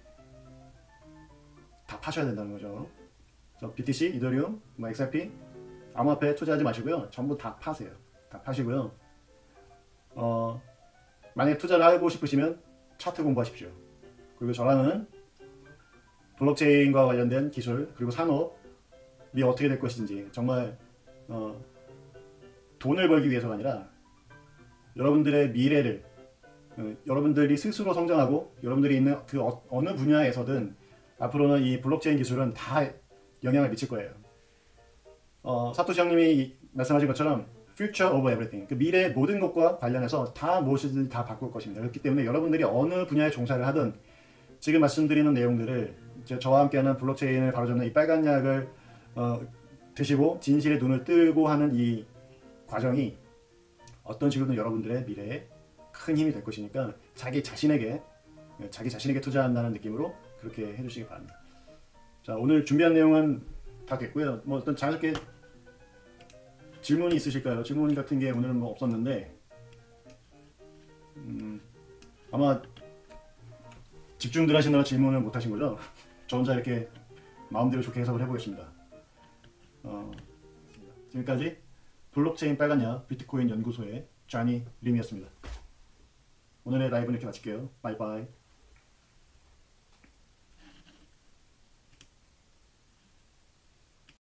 [SPEAKER 1] 다 파셔야 된다는 거죠. 그래서 비티씨, 이더리움, 뭐 엑스알피 암호화폐 투자하지 마시고요. 전부 다 파세요. 다 파시고요. 어, 만약에 투자를 하고 싶으시면 차트 공부하십시오. 그리고 저랑은 블록체인과 관련된 기술 그리고 산업이 어떻게 될 것인지 정말 어, 돈을 벌기 위해서가 아니라 여러분들의 미래를 어, 여러분들이 스스로 성장하고 여러분들이 있는 그 어, 어느 분야에서든 앞으로는 이 블록체인 기술은 다 영향을 미칠 거예요. 어, 사토시 형님이 말씀하신 것처럼 future of everything, 그 미래의 모든 것과 관련해서 다 무엇이든 다 바꿀 것입니다. 그렇기 때문에 여러분들이 어느 분야에 종사를 하든 지금 말씀드리는 내용들을 이제 저와 함께하는 블록체인을 바로잡는 이 빨간 약을 어, 드시고 진실의 눈을 뜨고 하는 이 과정이 어떤 식으로든 여러분들의 미래에 큰 힘이 될 것이니까 자기 자신에게 자기 자신에게 투자한다는 느낌으로 그렇게 해주시기 바랍니다. 자, 오늘 준비한 내용은 다 됐고요. 뭐 어떤 자유롭게 질문이 있으실까요? 질문 같은 게 오늘은 뭐 없었는데 음, 아마 집중들 하시느라 질문을 못 하신 거죠? 저 혼자 이렇게 마음대로 좋게 해석을 해보겠습니다. 어, 지금까지 블록체인 빨간약 비트코인 연구소의 쟈니 림이었습니다. 오늘의 라이브는 이렇게 마칠게요. 바이바이.